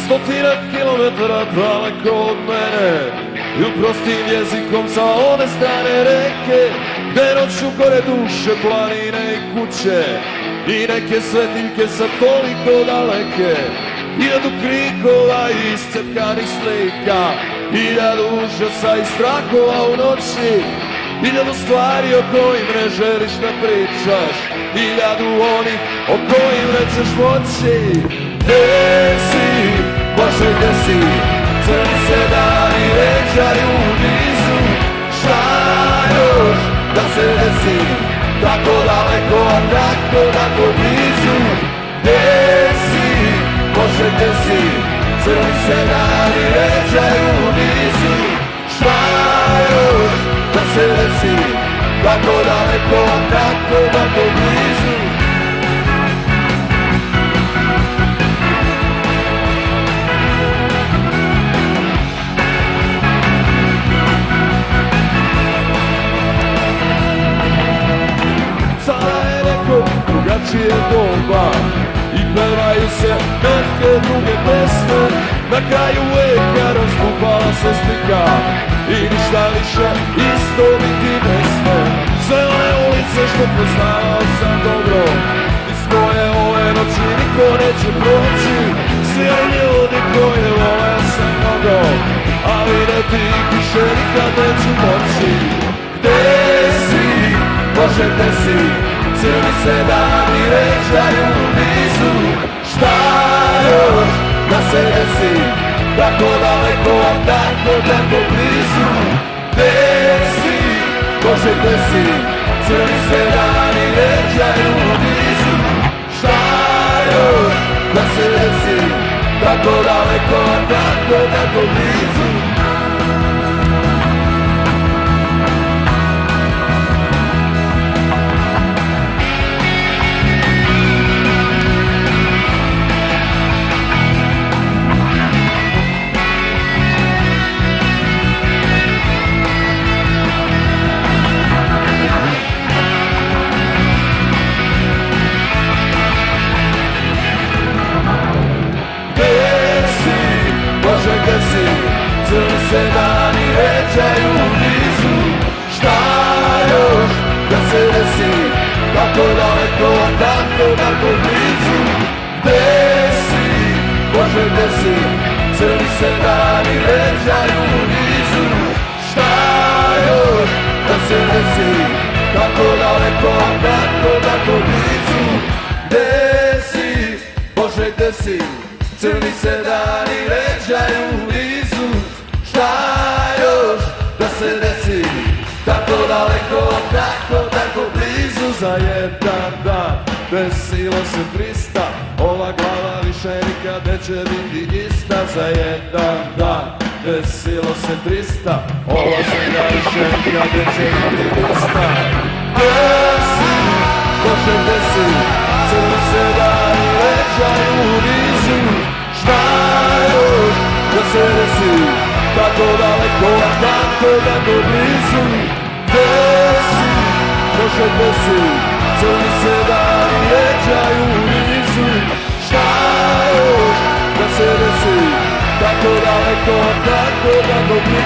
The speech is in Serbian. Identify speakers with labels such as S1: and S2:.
S1: Stotina kilometara daleko od mene i prostim jezikom sa one strane reke, gde noću gore duše, planine i kuće i neke svetiljke sa toliko daleke. 1000 krikova i iscepkanih slika, 1000 užasa i strahova u noći, 1000 stvari o kojim ne želiš da pričaš, 1000 onih o kojim nećeš moći. Gde si, Bože gde si, crni se dani večaju nizu, šta još da se desi, tako daleko, a tako blizu. Gde si, Bože gde si, crni se dani večaju nizu, šta još da se desi, tako daleko, a tako blizu. Drugačije doba i pevaju se neke druge pesme, na kraju veka razgubala se slika i ništa više isto biti ne sme. Sve one ulice što poznavao sam dobro, iz koje ove noći niko neće proći, svi oni ljudi koje voleo sam mnogo, a videti ih više nikad neću moći. Gde si, Bože gde si, crni se dani večaju nizu, šta još da se desi, tako daleko, a tako blizu. Gde si, Bože gde si, crni se dani večaju nizu, šta još da se desi, tako daleko, a tako blizu. Crni se dani večaju nizu, šta još da se desi, tako daleko, a tako blizu. Gde si, Bože gde si, crni se dani večaju nizu, šta još da se desi, tako daleko, a tako blizu. Gde si, Bože gde si, crni se dani večaju nizu, šta još da se desi, tako daleko, tako blizu. Za jedan dan desilo se 300, ova glava više nikad neće biti ista. Za jedan dan desilo se 300, ova zemlja više nikad neće biti ista. Gde si, Bože gde si, crni se dani večaju nizu, šta još da se desi, tako daleko, a tako blizu. Gde si, Bože gde si, crni se dani večaju nizu, šta još da se desi, tako daleko, a tako blizu.